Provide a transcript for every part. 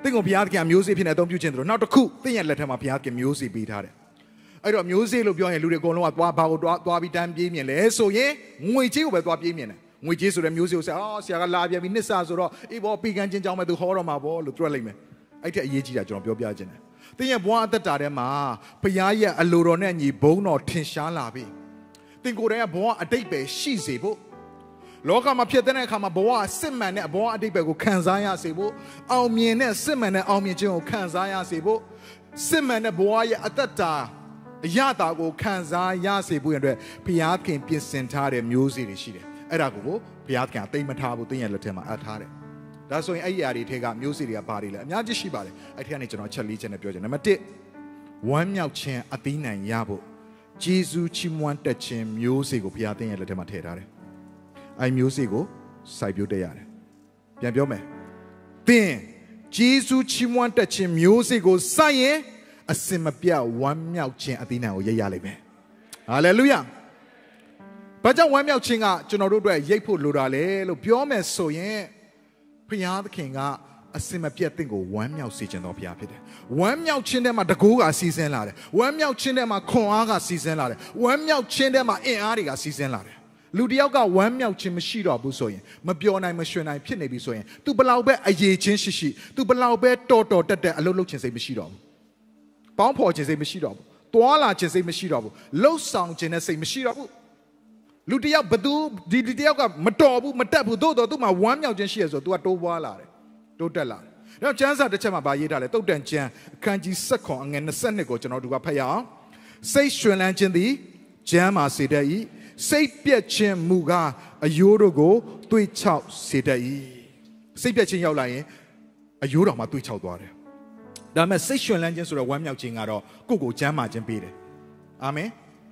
တင်းကိုဘုရားသခင်မျိုးစေ့ဖြစ်နေအသုံးပြုခြင်းတို့နောက်တစ်ခုတင်းရဲ့လက်ထက်မှာဘုရားသခင်မျိုးစေ့ပေးထားတယ်အဲ့တော့မျိုးစေ့လို့ပြောရင်လူတွေအကုန်လုံးကသွားဘာကိုသွားပြီးတန်းပြေးမြင်လဲဆိုရင်ငွေကြေးကိုပဲသွားပြေးမြင်တယ်ငွေကြေးဆိုတဲ့မျိုးစေ့ကိုဆရာကလာပြန်ပြီးနှစ်ဆဆိုတော့အေးဘောပီကန်ချင်းကြောင်းမဲ့သူဟောတော့မှာဘောလို့ပြောလိုက်မယ်အဲ့ထက်အရေးကြီးတာကျွန်တော်ပြောပြခြင်းတယ်တင်းရဲ့ဘဝအသက်တာထဲမှာဘုရားရဲ့အလိုတော်နဲ့ညီဘုန်းတော်ထင်ရှားလာပြီတင်းကိုယ်တိုင်ကဘဝအတိတ်ပဲရှိစေဖို့လောကမှာဖြစ်တဲ့အခါမှာဘဝစစ်မှန်တဲ့ဘဝအတိတ်ပဲကိုခံစားရစေဖို့အောင်မြင်တဲ့စစ်မှန်တဲ့အောင်မြင်ခြင်းကိုခံစားရစေဖို့စစ်မှန်တဲ့ဘဝရဲ့အသက်တာအရသာကိုခံစားရစေဖို့အတွက်ဘုရားခင်ပြင်ဆင်ထားတဲ့မျိုးစေ့တွေရှိတယ်အဲ့ဒါကိုဘုရားခင်အသိမထားဘူးတင်းရဲ့လက်ထဲမှာအပ်ထားတယ်ဒါဆိုရင်အဲ့ဒီအရာတွေထဲကမျိုးစေ့တွေကဘာတွေလဲအများကြီးရှိပါတယ်အဲ့ဒီကနေကျွန်တော်ချက်လေးချက်နဲ့ပြောချင်တယ်နံပါတ်1ဝမ်းမြောက်ခြင်းအသီးနှံရဖို့ဂျေဇုချီးမွမ်းတက်ခြင်းမျိုးစေ့ကိုဘုရားတင်းရဲ့လက်ထဲမှာထည့်ထားတယ်အဲ့မျိုးစေ့ကိုစိုက်ပျိုးတက်ရတယ်ပြန်ပြောမယ်သင်ဂျေဇုချီးမွမ်းတက်ခြင်းမျိုးစေ့ကိုစိုက်ရင်အစင်မပြတ်ဝမ်းမြောက်ခြင်းအသီးနှံကိုရလိမ့်မယ်ဟာလေလုယာဘာကြောင့်ဝမ်းမြောက်ခြင်းကကျွန်တော်တို့အတွက်ရိပ်ဖို့လိုတာလဲလို့ပြောမယ်ဆိုရင်ဘုရားသခင်ကအစင်မပြတ်သင်ကိုဝမ်းမြောက်စေခြင်းတော်ဘုရားဖြစ်တယ်ဝမ်းမြောက်ခြင်းထဲမှာတကူကစီစဉ်လာတယ်ဝမ်းမြောက်ခြင်းထဲမှာခွန်အားကစီစဉ်လာတယ်ဝမ်းမြောက်ခြင်းထဲမှာအင်အားတွေကစီစဉ်လာတယ်လူတယောက်ကဝမ်းမြောက်ခြင်းမရှိတော့ဘူးဆိုရင်မပြောနိုင်မရွှင်နိုင်ဖြစ်နေပြီဆိုရင် तू ဘလောက်ပဲအရေးချင်းရှိ तू ဘလောက်ပဲတော်တက်အလုပ်လုပ်ခြင်းစိတ်မရှိတော့ဘူးပေါင်းဖော်ခြင်းစိတ်မရှိတော့ဘူးတွာလာခြင်းစိတ်မရှိတော့ဘူးလှုပ်ဆောင်ခြင်းနဲ့စိတ်မရှိတော့ဘူးလူတယောက်ဘသူဒီတယောက်ကမတော်ဘူးမတက်ဘူးသို့တော်သူ့မှာဝမ်းမြောက်ခြင်းရှိရဆို तू ကတိုးပွားလာတယ်တိုးတက်လာတယ်။နောက်ကျမ်းစာတစ်ချက်မှာဗာရေးထားတယ်တုတ်တန်ကျမ်းအခန်းကြီး7အငယ်22ကိုကျွန်တော်တို့ကဖတ်ရအောင်စိတ်ရွှင်လန်းခြင်းသည်ကျမ်းမှာစေတတ်၏စိတ်ပြည့်ခြင်းမူကားအယိုးတို့ကိုတွေးချောက်စေတတ်၏စိတ်ပြည့်ခြင်းရောက်လာရင်အယိုးတော်မှာတွေးချောက်သွားတယ်ဒါပေမဲ့စိတ်ရွှင်လန်းခြင်းဆိုတော့ဝမ်းမြောက်ခြင်းကတော့ကိုယ့်ကိုကျမ်းမာခြင်းပေးတယ်အာမင်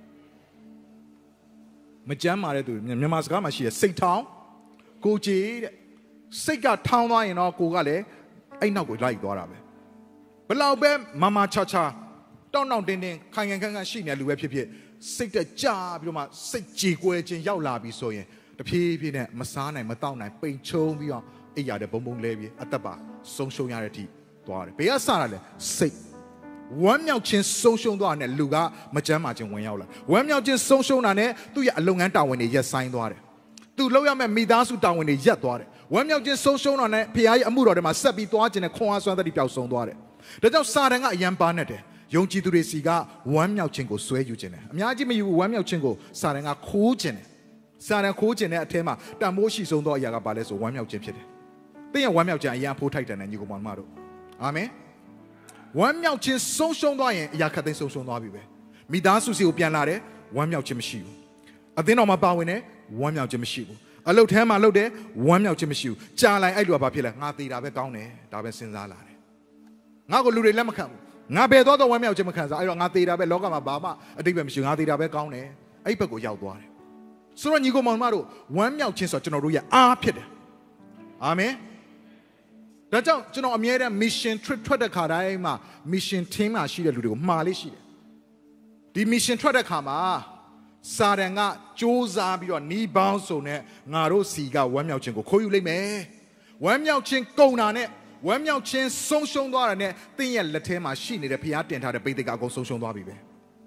မကျမ်းမာတဲ့သူမြန်မာစကားမှာရှိတယ်စိတ်ထောင်းကိုကြည်တဲ့စိတ်ကထောင်းသွားရင်တော့ကိုကလည်းအဲ့နောက်ကိုလိုက်သွားတာပဲဘလောက်ပဲမချာတောင်းတင်းခိုင်ခန့်ရှိနေလူပဲဖြစ်စိတ်တက်ကြပြီးတော့မှစိတ်ကြေကွဲခြင်းရောက်လာပြီဆိုရင်တဖြည်းဖြည်းနဲ့မစားနိုင်မတောက်နိုင်ပိန်ချုံပြီးတော့အိပ်ရတဲ့ဘုံလဲပြီးအသက်ပါဆုံးရှုံးရတဲ့အထိသွားတယ်ဘယ်ကစတာလဲစိတ်ဝမ်းမြောက်ခြင်းဆုံးရှုံးသွားတဲ့လူကမကျမ်းမာခြင်းဝင်ရောက်လာဝမ်းမြောက်ခြင်းဆုံးရှုံးတာနဲ့သူ့ရဲ့အလုပ်ငန်းတာဝန်တွေရပ်ဆိုင်းသွားတယ်သူလုပ်ရမယ့်မိသားစုတာဝန်တွေရပ်သွားတယ်ဝမ်းမြောက်ခြင်းဆုံးရှုံးတာနဲ့ဖခင်ရဲ့အမှုတော်တွေမှာဆက်ပြီးသွားခြင်းနဲ့ခွန်အားစွမ်းသတ္တိပျောက်ဆုံးသွားတယ်ဒါကြောင့်စာတန်ကအယံပါနဲ့တယ်ယုံကြည်သူတွေစီကဝမ်းမြောက်ခြင်းကိုဆွဲယူခြင်းတယ်အများကြီးမယူဘူးဝမ်းမြောက်ခြင်းကိုစာတန်ကခိုးခြင်းတယ်စာတန်ခိုးခြင်းတဲ့အထဲမှာတန်ဖိုးရှိဆုံးသောအရာကဘာလဲဆိုဝမ်းမြောက်ခြင်းဖြစ်တယ်သင်ရဲ့ဝမ်းမြောက်ခြင်းအယံဖိုးထိုက်တယ်နဲ့ညီကောင်မတို့အာမင်ဝမ်းမြောက်ခြင်းဆုံးရှုံးသွားရင်အရာခတ်သိမ်းဆုံးရှုံးသွားပြီပဲမိသားစုစီကိုပြန်လာတယ်ဝမ်းမြောက်ခြင်းမရှိဘူးအသင်းတော်မှာပါဝင်တယ်ဝမ်းမြောက်ခြင်းမရှိဘူးအလုတ်ထဲမှာလုတ်တယ်ဝမ်းမြောက်ခြင်းမရှိဘူးကြာလိုက်အဲ့လိုဘာဖြစ်လဲငါသေးတာပဲကောင်းတယ်ဒါပဲစဉ်းစားလာတယ်ငါ့ကိုလူတွေလက်မခံဘူးငါဘယ်တော့ဝမ်းမြောက်ခြင်းမခံစားအဲ့တော့ငါသေးတာပဲလောကမှာဘာမှအတိတ်ပဲမရှိဘူးငါသေးတာပဲကောင်းတယ်အဲ့ဘက်ကိုရောက်သွားတယ်ဆိုတော့ညီကောင်မောင်မတို့ဝမ်းမြောက်ခြင်းဆိုတော့ကျွန်တော်တို့ရဲ့အားဖြစ်တယ်အာမင်ဒါကြောင့်ကျွန်တော်အမြဲတမ်း mission trip ထွက်တဲ့ခါတိုင်းမှာ mission team မှာရှိတဲ့လူတွေကိုမှားလေးရှိတယ်ဒီ mission ထွက်တဲ့ခါမှာစာတန်ကစူးစမ်းပြီးတော့နီးပေါင်းစုံနဲ့ငါတို့စီကဝမ်းမြောက်ခြင်းကိုခိုးယူလိုက်မယ်ဝမ်းမြောက်ခြင်းကုန်တာနဲ့ဝမ်းမြောက်ခြင်းဆုံးရှုံးသွားတာနဲ့သင်ရဲ့လက်ထဲမှာရှိနေတဲ့ဖျားတင်ထားတဲ့ပိဋကကအကုန်ဆုံးရှုံးသွားပြီပဲ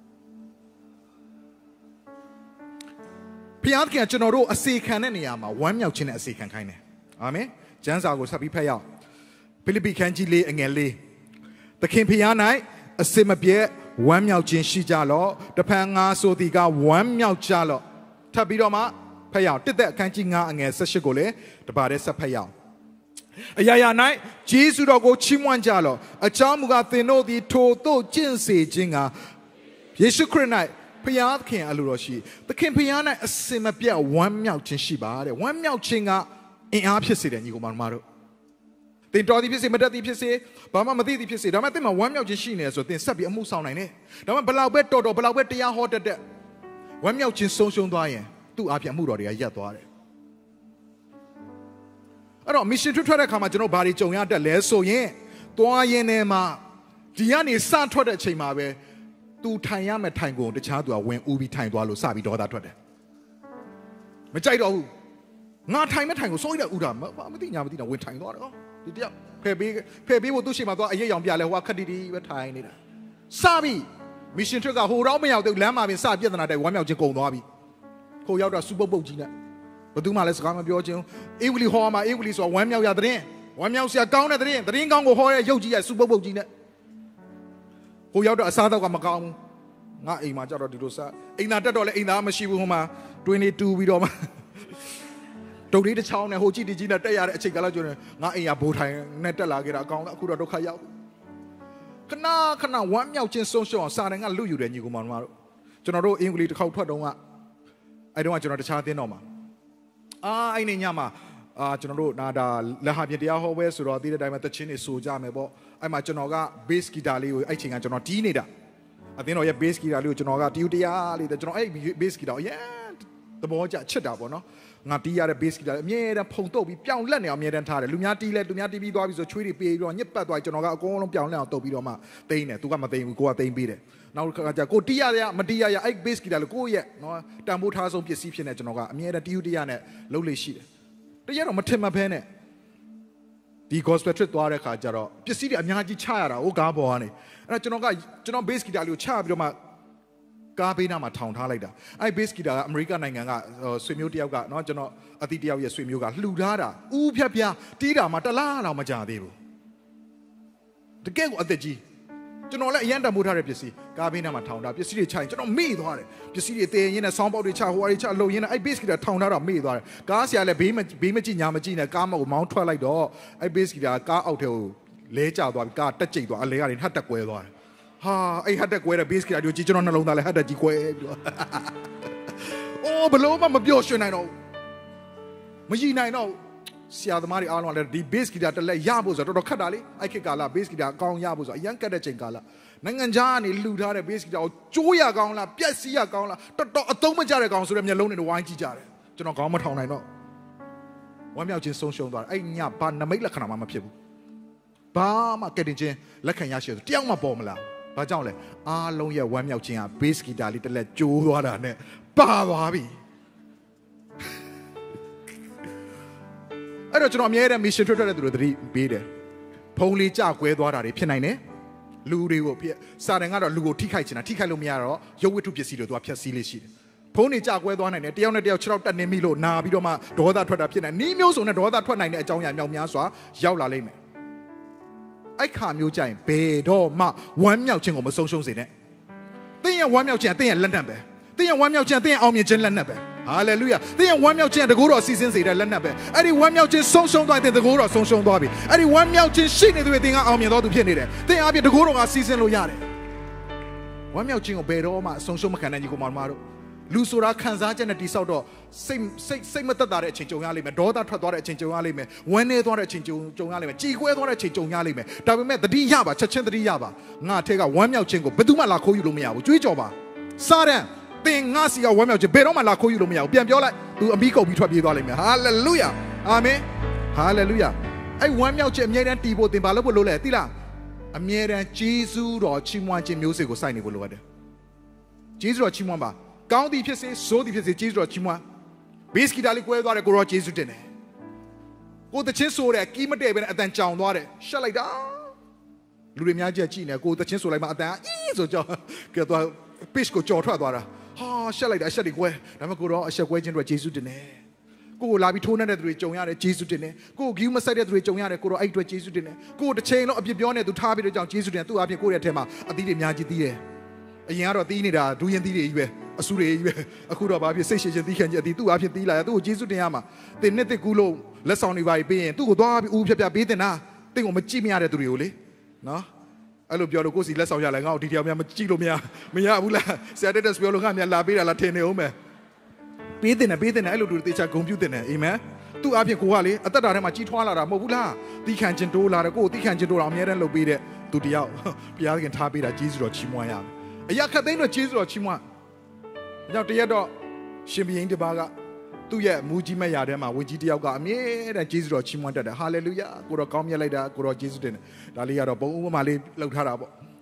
ဖျားကကျွန်တော်တို့အစေခံတဲ့နေရာမှာဝမ်းမြောက်ခြင်းနဲ့အစေခံခိုင်းတယ်အာမင်ကျမ်းစာကိုဆက်ပြီးဖတ်ရအောင်ဖိလိပ္ပိခန်းကြီး၄အငယ်၄သခင်ဖျား၌အစင်မပြည့်ဝမ်းမြောက်ခြင်းရှိကြလော့တဖန်ငါဆိုသည်ကဝမ်းမြောက်ကြလော့ထပ်ပြီးတော့မှဖတ်ရအောင်တစ်သက်အခန်းကြီး9အငယ်18ကိုလည်းတပါးတည်းဆက်ဖတ်ရအောင်အရာရာ၌ဂျေဇုတော်ကိုချီးမွမ်းကြလော့အကြောင်းမူကားသင်တို့သည်ထိုသို့ကျင့်စေခြင်းကယေရှုခရစ်၌ဖျားခင်အလိုတော်ရှိသခင်ဖျား၌အစင်မပြတ်ဝမ်းမြောက်ခြင်းရှိပါတဲ့ဝမ်းမြောက်ခြင်းကအင်အားဖြစ်စေတယ်ညီကောင်မတို့သင်တော်သည်ဖြစ်စေမတတ်သည်ဖြစ်စေဘာမှမသိသည်ဖြစ်စေဒါမှမဟုတ်သင်မှာဝမ်းမြောက်ခြင်းရှိနေဆိုသင်ဆက်ပြီးအမှုဆောင်နိုင်တယ်ဒါမှမဟုတ်ဘလောက်ပဲတော်ဘလောက်ပဲတရားဟောတတ်တဲ့ဝမ်းမြောက်ခြင်းဆုံးရှုံးသွားရင်သူ့အပြင်အမှုတော်တွေကရပ်သွားတယ်အဲ့တော့ mission ထွက်တဲ့အခါမှာကျွန်တော်ဘာတွေကြုံရတတ်လဲဆိုရင်သွားရင်းထဲမှာဒီကနေစထွက်တဲ့အချိန်မှာပဲသူထိုင်ရမယ့်ထိုင်ကုန်တခြားသူကဝင်ဦးပြီးထိုင်သွားလို့စပြီးဒေါသထွက်တယ်မကြိုက်တော့ဘူးငါထိုင်မဲ့ထိုင်ကိုစိုးရိမ်တဲ့ဦးတာမသိညာမသိတာဝင်ထိုင်သွားတယ်ဒီတယောက်ဖေးဖို့သူ့ရှိမှာသွားအရေးရောင်ပြလဲဟိုကခက်တီတီပဲထိုင်နေတာစပြီမစ်ရှင်ထရက်ကဟိုတော့မရောက်သေးဘူးလမ်းမှာပင်စပြဿနာတဲ့ဝမ်းမြောက်ခြင်းကုန်သွားပြီခိုရောက်တော့စူပုတ်ပုတ်ကြီးနဲ့ဘသူမှလည်းစကားမပြောချင်းအေဝလီဟောမှာအေဝလီဆိုဝမ်းမြောက်ရတဲ့ဝမ်းမြောက်စရာကောင်းတဲ့သတင်းကောင်းကိုဟောတဲ့ရုပ်ကြီးရစူပုတ်ပုတ်ကြီးနဲ့ဟိုရောက်တော့အစားတော့ကမကောင်းဘူးငါအိမ်မှာကြတော့ဒီလိုစအိမ်သားတက်တော့လဲအိမ်သားမရှိဘူးဟိုမှာတွင်းလေးတူပြီးတော့မှဒုတ်လေးတစ်ချောင်းနဲ့ဟိုကြည့်တီကြီးနဲ့တက်ရတဲ့အချိန်ကလည်းကျွန်တော်ငါအိမ်ကဘိုးထိုင်နဲ့တက်လာခဲ့တာအကောင်အခုတော့ဒုက္ခရောက်ခဏဝမ်းမြောက်ခြင်းဆုံးရှုံးအောင်စာတန်ကလွတ်ယူတယ်ညီကောင်မတို့ကျွန်တော်တို့အင်္ဂလိပ်တစ်ခေါက်ထွက်တော့ကအဲ့တော့ကျွန်တော်တခြားတင်းတော့မှာအဲ့နေညမှာကျွန်တော်တို့နာဒါလက်ဟာပြတရားဟောပွဲဆိုတော့ဒီတဲ့တိုင်းမှာတချင်းတွေဆိုကြမယ်ပေါ့အဲ့မှာကျွန်တော်က bass guitar လေးကိုအဲ့ချိန်ကကျွန်တော်တီးနေတာအတင်းတော်ရဲ့ bass guitar လေးကိုကျွန်တော်ကတီးတရားလေးကျွန်တော်အဲ့ bass guitar အရင်သဘောကျချစ်တာပေါ့နော်ငါတီးရတဲ့ bass guitar အမြဲတမ်းဖုံတုပ်ပြီးပြောင်းလက်နေအောင်အမြဲတမ်းထားတယ်လူများတီးပြီးသွားပြီဆိုချွေးတွေပေးပြီးတော့ညစ်ပတ်သွားကျွန်တော်ကအကုန်လုံးပြောင်းလက်အောင်တုပ်ပြီးတော့မှတိန်းတယ်သူကမတိန်းဘူးကိုကတိန်းပေးတယ်နောက်တစ်ခါကျကိုတီးရတဲ့မတီးရအဲ့ bass guitar လေးကိုရဲ့နော်တန်ဖိုးထားဆုံးပစ္စည်းဖြစ်နေကျွန်တော်ကအမြဲတမ်းတီးတရားနဲ့လုပ်လို့ရှိတယ်တရားတော့မထင်မှဖဲနဲ့ဒီ gospel trip သွားတဲ့ခါကျတော့ပစ္စည်းတွေအများကြီးချရတာဟိုကားပေါ်ကနေအဲ့တော့ကျွန်တော် bass guitar လေးကိုချပြီးတော့မှကားဘေးနားမှာထောင်ထားလိုက်တာအဲ့ bass guitar ကအမေရိကန်နိုင်ငံကဆွေမျိုးတယောက်ကနော်ကျွန်တော်အတိတယောက်ရဲ့ဆွေမျိုးကလှူထားတာဦးဖြတ်တီးတာမှတလားတော့မကြသေးဘူးတကယ်ကိုအသက်ကြီးကျွန်တော်လည်းအရန်တံမိုးထားတဲ့ပစ္စည်းကားဘေးနားမှာထောင်တာပစ္စည်းတွေချရင်ကျွန်တော်မေ့သွားတယ်ပစ္စည်းတွေတည်ရင်းနဲ့ဆောင်းပေါက်တွေချဟိုအရေးချလုံရင်းနဲ့အဲ့ bass guitar ထောင်ထားတော့မေ့သွားတယ်ကားဆရာလည်းဘေးမကြည့်ညာမကြည့်နဲ့ကားမောက်မောင်းထွက်လိုက်တော့အဲ့ bass guitar ကားအောက်ထဲကိုလဲကျသွားပြီးကားတက်ကျိတ်သွားအလဲကနေဟတ်တက်ကွဲသွားတယ်ဟာအဲ့ဟတ်တက်ကွဲတဲ့ bass guitar ကိုကြည့်ကျွန်တော်နှလုံးသားလည်းဟတ်တက်ကြီးကွဲပြီးတော့အိုးဘလို့မှမပြော့ရွှင်နိုင်တော့မကြည့်နိုင်တော့ဆရာသမားတွေအားလုံးကလည်းဒီ bass guitar တစ်လက်ရဖို့ဆိုတော့တော်တော်ခက်တာလေအဲ့ခေတ်ကာလ bass guitar အကောင်ရဖို့ဆိုအရန်ကတ်တဲ့ချိန်ကာလနိုင်ငံခြားကနေလှူထားတဲ့ bass guitar ကိုကျိုးရကောင်းလားပြက်စီးရကောင်းလားတော်အသုံးမကျတဲ့ကောင်ဆိုတဲ့မျက်လုံးတွေဝိုင်းကြည့်ကြတယ်ကျွန်တော်ခေါင်းမထောင်နိုင်တော့ဝမ်းမြောက်ခြင်းဆုံးရှုံးသွားတယ်အဲ့ညဘာနမိတ်လက္ခဏာမှမဖြစ်ဘူးဘာမှကဲတင်ခြင်းလက်ခံရရှိတယ်တယောက်မှပေါ်မလားဘာကြောင့်လဲအားလုံးရဲ့ဝမ်းမြောက်ခြင်းက bass guitar လေးတစ်လက်ကျိုးသွားတာနဲ့ပါသွားပြီအဲ့တော့ကျွန်တော်အမြဲတမ်း mission ထွက်တဲ့သူတွေသတိပေးတယ်ဖုံးလေးကြကွဲသွားတာတွေဖြစ်နိုင်တယ်လူတွေကိုစာတန်ကတော့လူကိုထိခိုက်ချင်တာထိခိုက်လို့မရတော့ရုပ်ဝတ္ထုပစ္စည်းတွေသူကဖျက်ဆီးလေးရှိတယ်ဖုံးနေကြကွဲသွားနိုင်တယ်တယောက်နဲ့တယောက်6တက်နေမိလို့နာပြီးတော့မှဒေါသထွက်တာဖြစ်နိုင်နီးမျိုးစုံနဲ့ဒေါသထွက်နိုင်တဲ့အကြောင်းအရာမြောက်များစွာရောက်လာလိမ့်မယ်အဲ့ခါမျိုးကြရင်ဘယ်တော့မှဝမ်းမြောက်ခြင်းကိုမဆုံးရှုံးစေနဲ့တင်းရဲ့ဝမ်းမြောက်ခြင်းကတင်းရဲ့လက်နက်ပဲတင်းရဲ့ဝမ်းမြောက်ခြင်းတင်းရဲ့အောင်မြင်ခြင်းလက်နက်ပဲဟာလေလုယာတင်းရဲ့ဝမ်းမြောက်ခြင်းတကူတော်စီစဉ်စေတဲ့လက်နက်ပဲအဲ့ဒီဝမ်းမြောက်ခြင်းဆုံးရှုံးသွားတဲ့တကူတော်ဆုံးရှုံးသွားပြီအဲ့ဒီဝမ်းမြောက်ခြင်းရှိနေသူတွေတင်းကအောင်မြင်တော်သူဖြစ်နေတယ်တင်းအပြည့်တကူတော်ကစီစဉ်လို့ရတယ်ဝမ်းမြောက်ခြင်းကိုဘယ်တော့မှဆုံးရှုံးမခံနိုင်ကြီးကိုမတို့လူဆိုတာခံစားချက်နဲ့တိဆောက်တော့စိတ်မသက်သာတဲ့အချိန်ကြုံရလိမ့်မယ်ဒေါသထွက်သွားတဲ့အချိန်ကြုံရလိမ့်မယ်ဝမ်းနည်းသွားတဲ့အချိန်ကြုံရလိမ့်မယ်ကြေကွဲသွားတဲ့အချိန်ကြုံရလိမ့်မယ်ဒါပေမဲ့သတိရပါချက်ချင်းသတိရပါငါအထက်ကဝမ်းမြောက်ခြင်းကိုဘယ်သူမှလာခိုးယူလို့မရဘူးကြွေးကြော်ပါစာရန်သင်ငါစီကဝမ်းမြောက်ခြင်းဘယ်တော့မှလာခိုးယူလို့မရဘူးပြန်ပြောလိုက်သူအမိကုန်ပြီးထွက်ပြေးသွားလိမ့်မယ်ဟာလေလုယာအာမင်ဟာလေလုယာအဲ့ဝမ်းမြောက်ခြင်းအမြဲတမ်းတည်ဖို့သင်ဘာလို့ဖို့လို့လဲသိလားအမြဲတမ်းဂျေဇုတော်ချီးမွမ်းခြင်းမျိုးစေ့ကိုစိုက်နေဖို့လိုရတယ်ဂျေဇုတော်ချီးမွမ်းပါကောင်းသည်ဖြစ်စေဆိုးသည်ဖြစ်စေဂျေဇုတော်ချီးမွမ်းဘေးစကီတာလေးကွဲသွားတယ်ကိုရောဂျေဇုတင်တယ်ကိုတချင်းဆိုတယ်ကီးမတည့်ပဲနဲ့အတန်ကြောင်သွားတယ်ရှက်လိုက်တာလူတွေများကြည့်နေကိုတချင်းဆိုလိုက်မှအတန်အင်းဆိုကြောင်ကဲတော့ page ကိုကြော်ထွက်သွားတာဟာရှက်လိုက်တာရှက်တွေကွဲဒါပေမဲ့ကိုတော့အရှက်ကွဲခြင်းတွေဂျေဇုတင်တယ်ကိုလာပြီးထိုးနေတဲ့သူတွေကြုံရတယ်ဂျေဇုတင်တယ်ကိုဂီးမဆိုင်တဲ့သူတွေကြုံရတယ်ကိုတော့အဲ့အတွက်ဂျေဇုတင်တယ်ကိုတစ်ချိန်လုံးအပြစ်ပြောနေသူထားပြီးတော့ကြောင့်ဂျေဇုတင်တယ်သူ့အပြင်ကိုရဲ့အထက်မှာအသီးတွေအများကြီးသီးတယ်အရင်ကတော့သီးနေတာဒူးရင်သီးတွေကြီးပဲအဆူတွေကြီးပဲအခုတော့ဘာဖြစ်စိတ်ရှည်ရှည်သီးခံကြသည်သူ့အပြင်သီးလာရသူ့ကိုဂျေဇုတင်ရမှာတင်နှစ်တစ်ကူးလုံးလက်ဆောင်တွေပါပြီးရင်သူ့ကိုသွားပြီးဦးဖြတ်ဖြတ်ပေးတင်တာတင်ကိုမကြည့်မရတဲ့သူတွေကိုလေနော်အဲ့လိုပြောလို့ကိုယ်စီလက်ဆောင်ရလဲငါ့ကိုဒီတယောက်များမကြည့်လို့မရဘူးလားဆရာတက်ပြောလို့ငါများလာပေးတာလားထင်နေအောင်မယ်ပေးတင်တယ်အဲ့လိုလူတွေတေချာဂုံပြုတင်တယ်အာမင်သူ့အပြင်ကိုကလေအသက်တာထဲမှာကြီးထွားလာတာမဟုတ်ဘူးလားတီးခံခြင်းတိုးလာတယ်ကိုယ်တီးခံခြင်းတိုးတာအများတန်းလုပ်ပေးတဲ့သူတယောက်ဘုရားခင်ထားပေးတာဂျေဇုတော်ချီးမွမ်းရမယ်အရာခတ်သိမ်းတော့ဂျေဇုတော်ချီးမွမ်းညောင်တရက်တော့ရှင်ဘုရင်တစ်ပါးကသူ့ရဲ့မူကြီးမဲ့ရာထဲမှာဝင်ကြီးတယောက်ကအမြဲတမ်းဂျေဇုတော်ချီးမွမ်းတတ်တယ်ဟာလေလုယာကိုတော့ကောင်းမြတ်လိုက်တာကိုတော့ဂျေဇုတင်တယ်ဒါလေးကတော့ဘုံဥပမာလေးလှုပ်ထားတာပေါ့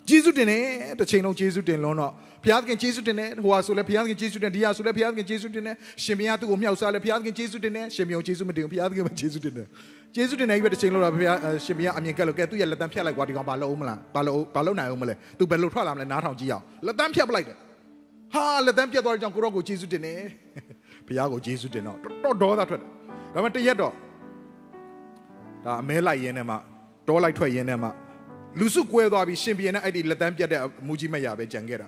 ဂျေဇုတင်တယ်တစ်ချိန်လုံးဂျေဇုတင်လုံးတော့ဘုရားသခင်ဂျေဇုတင်တယ်ဟိုဟာဆိုလဲဘုရားသခင်ဂျေဇုတင်ဒီဟာဆိုလဲဘုရားသခင်ဂျေဇုတင်တယ်ရှင်ဘုရားသူ့ကိုမြောက်စားလဲဘုရားသခင်ဂျေဇုတင်တယ်ရှင်ဘုရားဂျေဇုမတင်ဘူးဘုရားသခင်ပဲဂျေဇုတင်တယ်ဂျေဇုတင်တယ်ကြီးပဲတစ်ချိန်လုံးတော့ဘုရားရှင်ဘုရားအမြင်ကက်လို့ကဲသူ့ရဲ့လက်တန်းဖြတ်လိုက်ကွာဒီကောင်ဘာလုပ်အောင်မလားဘာလုပ်နိုင်အောင်မလဲသူဘယ်လိုထွက်လာမလဲနားထောင်ကြည့်အောင်လက်တန်းဖြတ်ပလိုက်တယ်ဟာလက်တန်းပြတ်သွားတဲ့ကြောင့်ကိုရောကိုဂျေဇုတင်တယ်ဘုရားကိုဂျေဇုတင်တော့ဒေါသထွက်တယ်ဒါပေမဲ့တရက်တော့ဒါအမဲလိုက်ရင်းနဲ့မှတောလိုက်ထွက်ရင်းနဲ့မှလူစုကွဲသွားပြီးရှင်ဘုရင်နဲ့အဲ့ဒီလက်တန်းပြတ်တဲ့အမူကြီးမရပဲကြံခဲ့တာ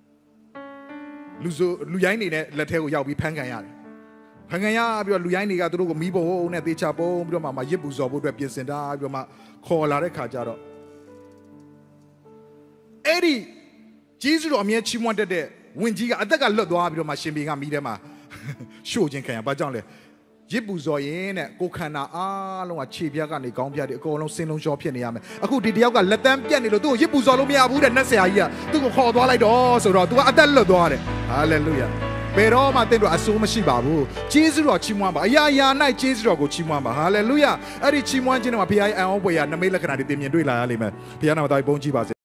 လူရိုင်းနေတဲ့လက်ထဲကိုရောက်ပြီးဖမ်းခံရတယ်ဖမ်းခံရပြီးတော့လူရိုင်းတွေကသူတို့ကိုမီးပုံနဲ့တေချာပုံပြီးတော့မှရစ်ပူဇော်ဖို့အတွက်ပြင်ဆင်တာပြီးတော့မှခေါ်လာတဲ့ခါကျတော့အဲ့ဒီဂျေဇုတော်အမြဲချီးမွမ်းတတ်တဲ့ဝင်ကြီးကအသက်ကလွတ်သွားပြီးတော့မှရှင်ဘုရင်ကမီးထဲမှာရှို့ခြင်းခံရဘာကြောင့်လဲရစ်ပူဇော်ရင်တဲ့ကိုခန္ဓာအားလုံးကခြေပြားကနေခေါင်းပြားတွေအကုန်လုံးစင်းလုံးရှောဖြစ်နေရမယ်အခုဒီတယောက်ကလက်တန်းပြတ်နေလို့သူ့ကိုရစ်ပူဇော်လို့မရဘူးတဲ့နတ်ဆရာကြီးကသူ့ကိုခေါ်သွားလိုက်တော့ဆိုတော့ तू ကအသက်လွတ်သွားတယ်ဟာလေလုယာဘယ်တော့မှတင့်တို့အဆိုးမရှိပါဘူးဂျေဇုတော်ချီးမွမ်းပါအရာရာ၌ဂျေဇုတော်ကိုချီးမွမ်းပါဟာလေလုယာအဲ့ဒီချီးမွမ်းခြင်းတွေမှာဘုရားရဲ့အံ့ဩဖွယ်ရာနမိတ်လက္ခဏာတွေသင်မြင်တွေ့လာရလိမ့်မယ်ဘုရားနာမတော်ဘုန်းကြီးပါစေ